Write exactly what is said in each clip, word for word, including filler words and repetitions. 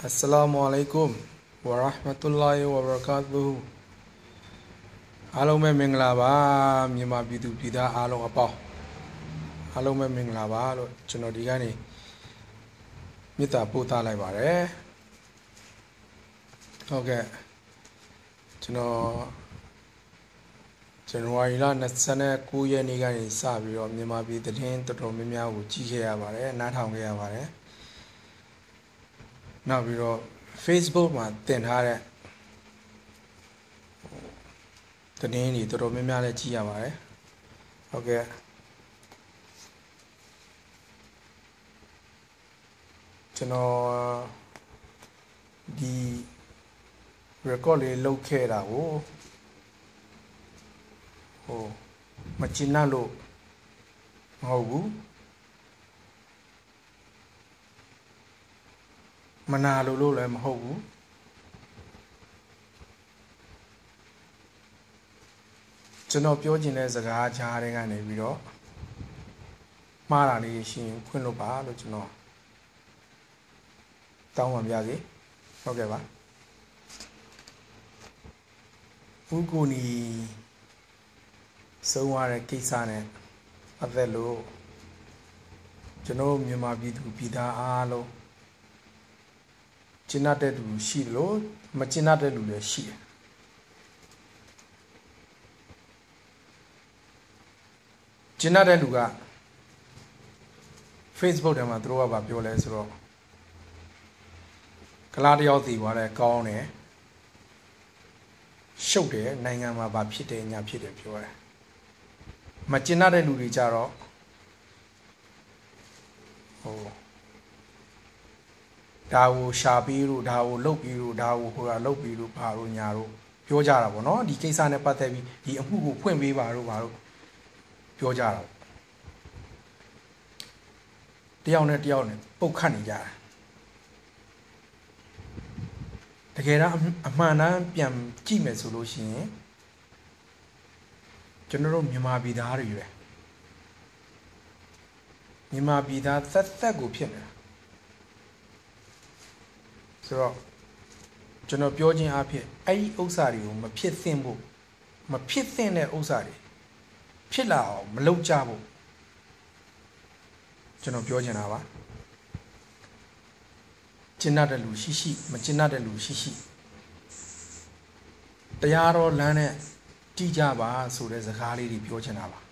Assalamualaikum warahmatullahi wabarakatuh. Alo me mingla ba Myanmarပြည်သူပြည်သားအားလုံးအပေါင်းအားလုံးပဲမင်္ဂလာပါလို့ကျွန်တော်ဒီကနေ့မေတ္တာပို့သလိုက်ပါတယ်ဟုတ်ကဲ့ကျွန်တော်ဇန်နဝါရီလ၂၉ရက်နေ့ကနေစပြီးတော့မြန်မာပြည်သတင်းတော်တော်များများကိုကြည့်ခဲ့ရပါတယ်နားထောင်ခဲ့ရပါတယ်နောက်ပြီးတော့ Facebook မှာတင်ထားတဲ့သတင်းတွေတော်တော်များများလည်းကြည့်ရပါတယ်ဟုတ်ကဲ့ကျွန်တော်ဒီ record လေးလုပ်ခဲ့တာကိုဟိုမကျင်နာလို့မဟုတ်ဘူးမနာလို့လို့လည်းမဟုတ်ဘူးကျွန်တော်ပြောချင်တဲ့စကားကြားတဲ့ကနေပြီးတော့မှားတာလေးရှိရင်ခွင့်လို့ပါလို့ကျွန်တော်တောင်းပန်ပါစေဟုတ်ကဲ့ပါဘူးကိုနီဆုံးရတဲ့ကိစ္စနဲ့ပတ်သက်လို့ကျွန်တော်မြန်မာပြည်သူပြည်သားအားလုံးကျင့်တဲ့သူရှိလို့မကျင့်တဲ့လူလည်းရှိတယ်ကျင့်တဲ့လူက Facebook ထဲမှာသူတို့ကပြောလဲဆိုတော့ကလားတယောက်စီသွားတယ်ကောင်းတယ်ရှုပ်တယ်နိုင်ငံမှာဘာဖြစ်တယ်ညာဖြစ်တယ်ပြောတယ်မကျင်တဲ့လူတွေကြတော့ဟိုဒါကိုရှာပြီးလို့ဒါကိုလုတ်ပြီးလို့ဒါကိုဟိုတာလုတ်ပြီးလို့ဘာလို့ညာလို့ပြောကြတာပေါ့နော်ဒီကိစ္စနဲ့ပတ်သက်ပြီးဒီအမှုကိုဖွင့်ပေးပါလို့ဘာလို့ပြောကြတာတယောက်နဲ့တယောက်နဲ့ပုတ်ခတ်နေကြတာတကယ်တော့အမှန်တမ်းပြန်ကြည့်မယ်ဆိုလို့ရှိရင်ကျွန်တော်တို့မြန်မာပြည်သားတွေပဲမြန်မာပြည်သားသက်သက်ကိုဖြစ်နေတာဆိုတော့ကျွန်တော်ပြောခြင်းအဖြစ်အဲ့ဒီဥစ္စာတွေကိုမဖြစ်သင့်ဖို့မဖြစ်သင့်တဲ့ဥစ္စာတွေဖြစ်လာအောင်မလုပ်ကြဖို့ကျွန်တော်ပြောချင်တာပါကျင့်တဲ့လူရှိရှိမကျင့်တဲ့လူရှိရှိတရားတော်လမ်းနဲ့ကြည်ကြပါဆိုတဲ့စကားလေးတွေပြောချင်တာပါ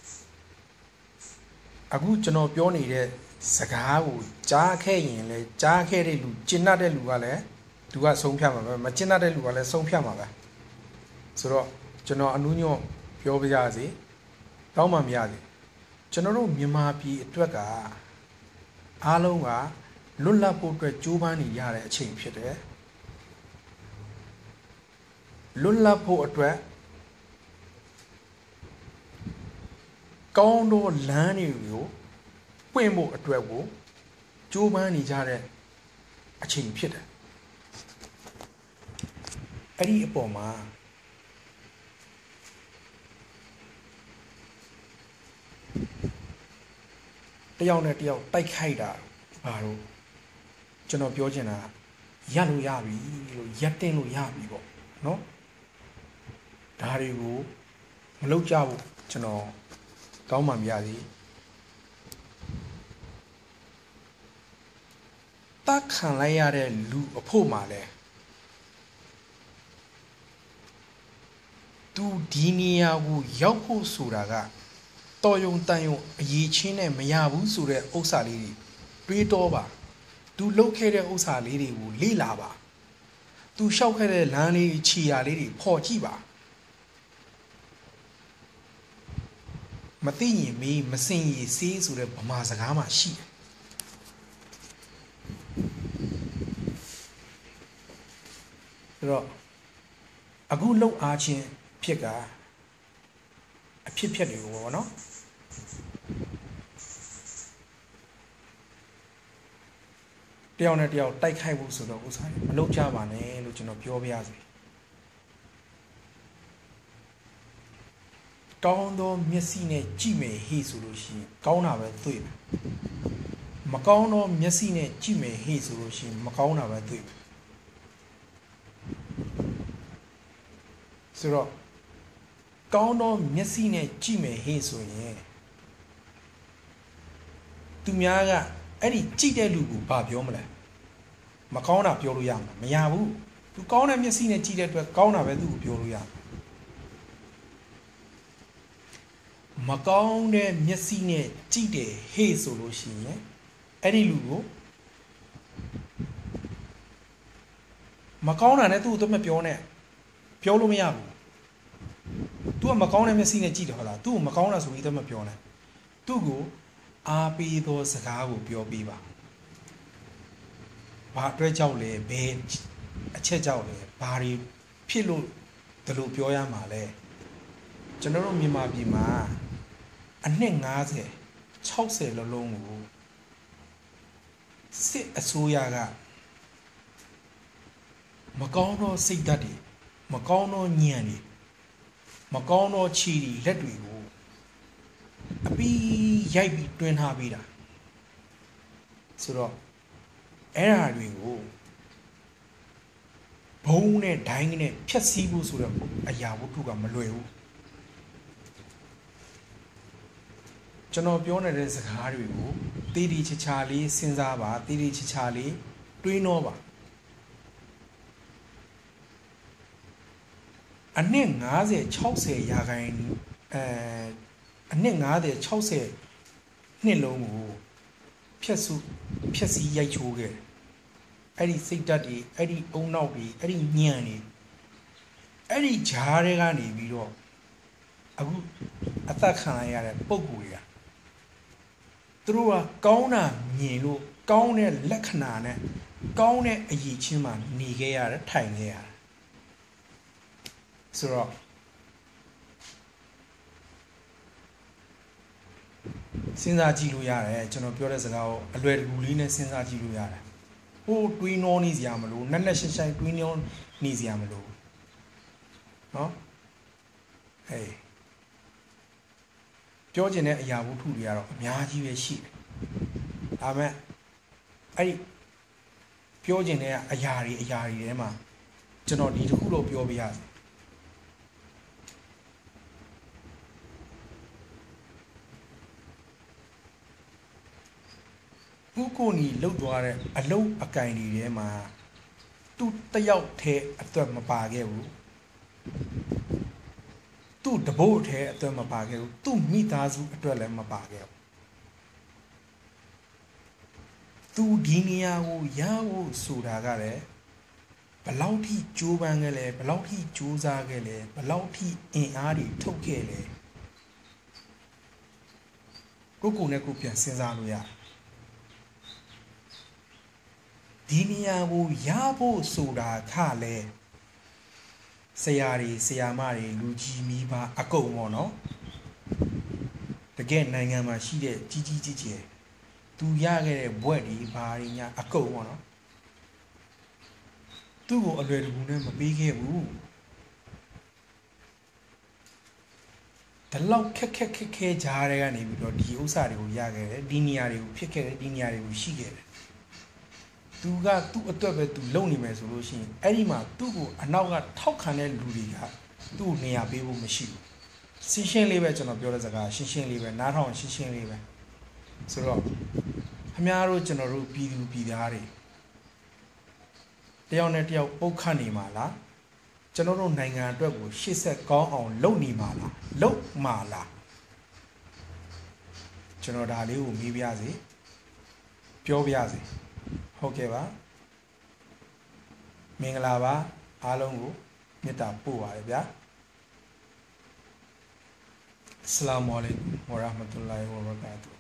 အခုကျွန်တော်ပြောနေတဲ့စကားကိုကြားခဲ့ရင်လေကြားခဲ့တဲ့လူကျင့်တဲ့လူကလည်းသူကဆုံးဖြတ်မှာပဲမကျင့်တဲ့လူကလည်းဆုံးဖြတ်မှာပဲဆိုတော့ကျွန်တော်အနုညွတ်ပြောပြရစီတောင်းပန်ပါရစေကျွန်တော်တို့မြန်မာပြည်အတွက်ကအားလုံးကလွတ်လပ်ဖို့အတွက်ကြိုးပမ်းနေရတဲ့အချိန်ဖြစ်တယ်လွတ်လပ်ဖို့အတွက်ကောင်းသောလမ်းတွေကိုပွင့်ဖို့အတွက်ကိုကြိုးပမ်းနေကြတဲ့အချိန်ဖြစ်တယ်အဲ့ဒီအပေါ်မှာတယောက်နဲ့တယောက်တိုက်ခိုက်တာဘာလို့ကျွန်တော်ပြောချင်တာရလို့ရပြီလို့ရက်တင်လို့ရပြီပေါ့နော်ဒါတွေကိုမလုပ်ကြဘူးကျွန်တော်တောင်းပန်ပါရစေတတ်ခံလိုက်ရတဲ့လူအဖို့မှာလဲသူဒီနေရာကိုရောက်ဖို့ဆိုတာကတော်ယုံတန်ယုံအရေးချင်းနဲ့မရဘူးဆိုတဲ့ဥစ္စာလေးတွေတွေးတော့ပါသူလှုပ်ခဲ့တဲ့ဥစ္စာလေးတွေကိုလေ့လာပါသူလျှောက်ခဲ့တဲ့လမ်းလေးခြေရာလေးတွေဖော်ကြည့်ပါမသိရင်မေးမစင်ရည်စေးဆိုတဲ့ဗမာစကားမှရှိတယ်အဲ့တော့အခုလှုပ်အားချင်းဖြစ်ကအဖြစ်ဖြစ်တွေကိုပေါ့နော်တယောက်နဲ့တယောက်တိုက်ခိုက်ဖို့ဆိုတော့ဥစားမလုပ်ကြပါနဲ့လို့ကျွန်တော်ပြောပြရစီကောင်းသောမျက်စိနဲ့ကြည့်မယ်ဟိဆိုလို့ရှိရင်ကောင်းတာပဲတွေ့မယ်မကောင်းသောမျက်စိနဲ့ကြည့်မယ်ဟေ့ဆိုလို့ရှိရင်မကောင်းတာပဲတွေ့ဆိုတော့ကောင်းသောမျက်စိနဲ့ကြည့်မယ်ဟေ့ဆိုရင်သူများကအဲ့ဒီကြည့်တဲ့လူကိုဘာပြောမလဲမကောင်းတာပြောလို့ရမှာမရဘူးသူကောင်းတဲ့မျက်စိနဲ့ကြည့်တဲ့အတွက်ကောင်းတာပဲသူ့ကိုပြောလို့ရမကောင်းတဲ့မျက်စိနဲ့ကြည့်တယ်ဟေ့ဆိုလို့ရှိရင်အဲ့ဒီလူကိုမကောင်းတာနဲ့သူ့ကိုတော့မပြောနဲ့ပြောလို့မရဘူးသူကမကောင်းတဲ့မျက်စိနဲ့ကြည့်တယ်ဟုတ်လားသူ့ကိုမကောင်းတာဆိုပြီးတော့မပြောနဲ့သူ့ကိုအားပေးသောစကားကိုပြောပေးပါဘာအတွက်ကြောင့်လဲဘယ်အချက်ကြောင့်လဲဘာတွေဖြစ်လို့ဒီလိုပြောရမှာလဲကျွန်တော်တို့မြန်မာပြည်မှာအနှစ်၅၀ ၆၀လုံးလုံးကိုစစ်အစိုးရကမကောင်းသောစိတ်ဓာတ်တွေမကောင်းသောညံတွေမကောင်းသောခြေတွေလက်တွေကိုအပီးရိုက်ပြီးတွင်းထားပေးတာဆိုတော့အဲ့ဓာတွေကိုဘုံနဲ့ဒိုင်းနဲ့ဖြတ်စည်းဖို့ဆိုတော့အရာဝတ္ထုကမလွယ်ဘူးကျွန်တော်ပြောနေတဲ့စကားတွေကိုတေးတီချာချာလေးစဉ်းစားပါတေးတီချာချာလေးတွေးနှောပါအနှစ်၅၀ ၆၀ရာခိုင်အဲအနှစ်၅၀ ၆၀နှစ်လုံးကိုဖြတ်စုဖြတ်စည်းရိုက်ချိုးခဲ့အဲ့ဒီစိတ်ဓာတ်တွေအဲ့ဒီအုံနောက်တွေအဲ့ဒီညံတွေအဲ့ဒီဂျားတွေကနေပြီးတော့အခုအသက်ခံရတဲ့ပုံကိုယ်တွေကသူတို့ကကောင်းတာမြင်လို့ကောင်းတဲ့လက္ခဏာနဲ့ကောင်းတဲ့အရေးချင်းမှနေခဲ့ရတယ်ထိုင်ခဲ့ရတယ်ဆိုတော့စဉ်းစားကြည့်လို့ရတယ်ကျွန်တော်ပြောတဲ့စကားကိုအလွယ်တကူလေးနဲ့စဉ်းစားကြည့်လို့ရတယ်ဟိုတွေးနှောနေစရာမလိုနက်နက်ရှိုင်းရှိုင်းတွေးနှောနေစရာမလိုနော်ဟေးပြောချင်တဲ့အရာဝတ္ထုတွေကတော့အများကြီးပဲရှိတယ်ဒါမဲ့အဲ့ဒီပြောချင်တဲ့အရာတွေအရာတွေထဲမှာကျွန်တော်ဒီတစ်ခုတော့ပြောပြရစီကိုကိုနီလှုပ်သွားတဲ့အလုတ်အကင်တွေထဲမှာသူ့တယောက်ထဲအသက်မပါခဲ့ဘူးသူ့တဘို့ထဲအသက်မပါခဲ့ဘူးသူ့မိသားစုအတွက်လည်းမပါခဲ့ဘူးသူဒီနေရာကိုရဖို့ဆိုတာကလည်းဘလောက်ထိကြိုးပမ်းခဲ့လဲဘလောက်ထိကြိုးစားခဲ့လဲဘလောက်ထိအင်အားတွေထုတ်ခဲ့လဲကိုကိုနဲ့ကိုပြန်စဉ်းစားလို့ရတယ်ဒီနေရာကိုရဖို့ဆိုတာခလဲဆရာတွေဆရာမတွေလူကြီးမိဘအကုန်ပေါ့နော်တကယ်နိုင်ငံမှာရှိတဲ့ကြီးကြီးကြီးကျယ်သူရခဲ့တဲ့ဘွဲ့တွေဘာတွေညာအကုန်ပေါ့နော်သူ့ကိုအလွယ်တကူနဲ့မပေးခဲ့ဘူးဒီလောက်ခက်ခက်ခက်ခဲကြားတွေကနေပြီးတော့ဒီဥစ္စာတွေကိုရခဲ့တယ်ဒီနေရာတွေကိုဖြစ်ခဲ့တယ်ဒီနေရာတွေကိုရှိခဲ့တယ်သူကသူ့အတွက်ပဲသူလုံနေမယ်ဆိုလို့ရှိရင်အဲ့ဒီမှာသူ့ကိုအနောက်ကထောက်ခံတဲ့လူတွေကသူ့နေရာပေးဖို့မရှိဘူးရှင်းရှင်းလေးပဲကျွန်တော်ပြောတဲ့စကားရှင်းရှင်းလေးပဲနားထောင်ရှင်းရှင်းလေးပဲဆိုတော့ခင်ဗျားတို့ကျွန်တော်တို့ပြည်သူပြည်သားတွေတယောက်နဲ့တယောက်ပုတ်ခတ်နေမှာလားကျွန်တော်တို့နိုင်ငံအတွက်ကိုရှေ့ဆက်ကောင်းအောင်လုပ်နေမှာလားလုပ်မှာလားကျွန်တော်ဒါလေးကိုမေးပြစေပြောပြစေဟုတ်ကဲ့ပါမင်္ဂလာပါအားလုံးကိုမေတ္တာပို့ပါတယ်ဗျာအစ္စလာမ်အလိုင်ကုမ်ဝါရဟ်မတ်တူလာဟီဝါဘရကာတူ